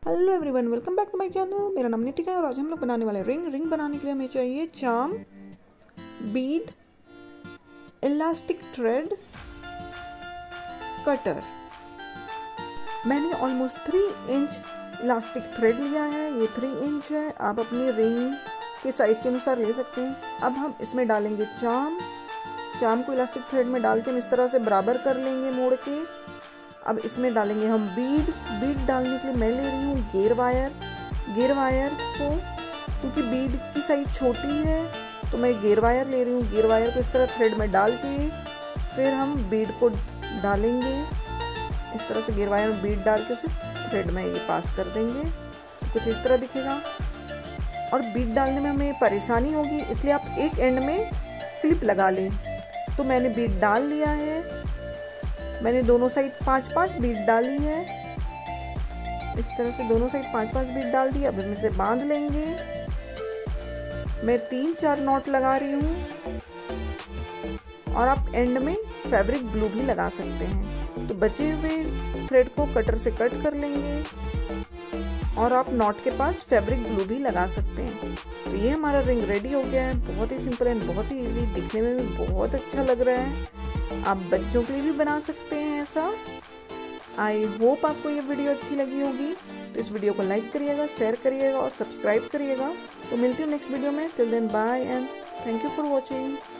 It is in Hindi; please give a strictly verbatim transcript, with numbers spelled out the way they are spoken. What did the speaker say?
Hello everyone, welcome back to my channel. मेरा नाम नितिका है और आज हम लोग बनाने वाले रिंग रिंग बनाने के लिए हमें चाहिए charm, bead, elastic thread, cutter. मैंने almost three inch elastic thread लिया है। ये थ्री इंच है। आप अपनी रिंग के साइज के अनुसार ले सकते हैं। अब हम इसमें डालेंगे चार्म। चार्म को इलास्टिक थ्रेड में डाल के हम इस तरह से बराबर कर लेंगे मोड़ के। अब इसमें डालेंगे हम बीड। बीड डालने के लिए मैं ले रही हूँ गेयर वायर। गेयर वायर को, क्योंकि बीड की साइज छोटी है तो मैं गेयर वायर ले रही हूँ। गेयर वायर को इस तरह थ्रेड में डाल के फिर हम बीड को डालेंगे। इस तरह से गेयर वायर में बीड डाल के उसे थ्रेड में ये पास कर देंगे। कुछ इस तरह दिखेगा। और बीड डालने में हमें परेशानी होगी, इसलिए आप एक एंड में क्लिप लगा लें। तो मैंने बीड डाल लिया है। मैंने दोनों साइड पांच पांच बीड डाली है। इस तरह से दोनों साइड पांच पांच बीड डाल दी। अब हम इसे बांध लेंगे। मैं तीन चार नॉट लगा रही हूँ और आप एंड में फैब्रिक ग्लू भी लगा सकते हैं। तो बचे हुए थ्रेड को कटर से कट कर लेंगे और आप नॉट के पास फैब्रिक ग्लू भी लगा सकते हैं। तो ये हमारा रिंग रेडी हो गया है। बहुत ही सिंपल एंड बहुत ही इजी, दिखने में भी बहुत अच्छा लग रहा है। आप बच्चों के लिए भी बना सकते हैं ऐसा। आई होप आपको ये वीडियो अच्छी लगी होगी। तो इस वीडियो को लाइक करिएगा, शेयर करिएगा और सब्सक्राइब करिएगा। तो मिलती हूँ नेक्स्ट वीडियो में। Till then bye and thank you for watching.